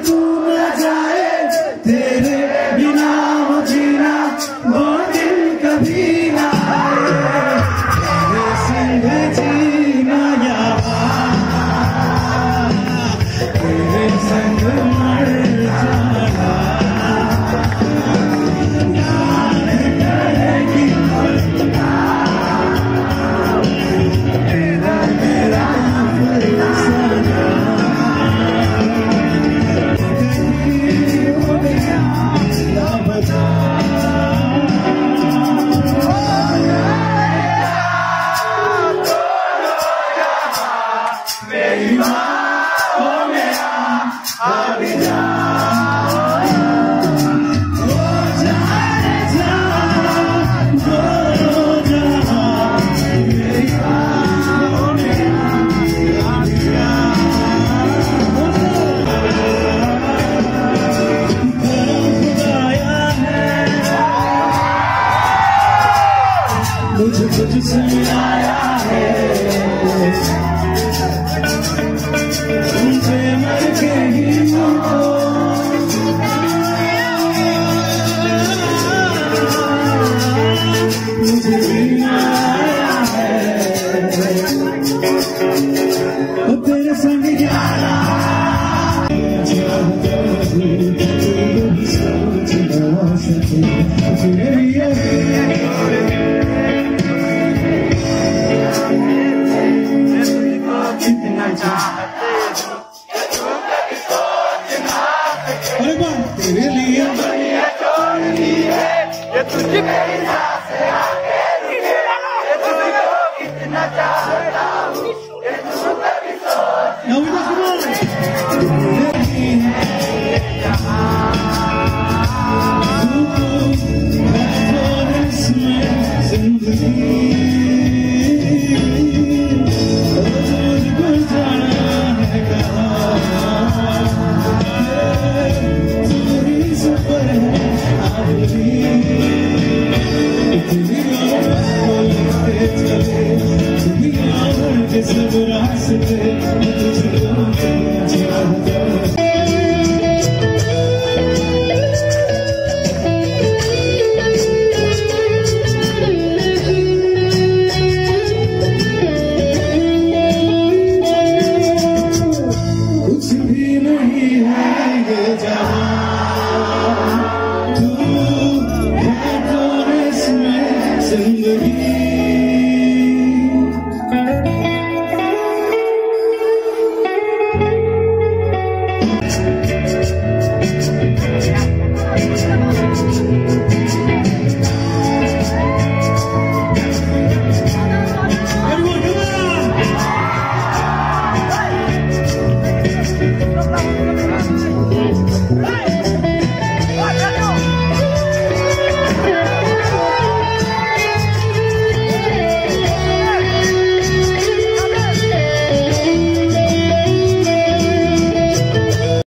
तू न जाए, तेरे बिना वो जीना वो दिन कभी ना आए। तेरे संग जीना यार, तेरे संग मर जाना, याद करेगी तेरा मेरा फसाना। हो गया लापता, मेरी माँ हो मेरा आगे जा, हो जाए जा, हो जा, मेरी माँ हो मेरा आगे जा। खुदाया है मुझे तुझसे आया है, तुमसे मर के ही मुझको मुझे जीना आया है। वो तेरे संग यारा सोच ना सके फिर ये कितना चाहते अरे बात तेरे लिए दुनिया छोड़ दी है, ये तुझे मेरी सांस आके रुके, ये तुझको कितना चाहता हूँ, ये तू कभी सोच सब रास्ते कुछ भी नहीं है ये जहां, तू है तो इसमें जिंदगी। Right.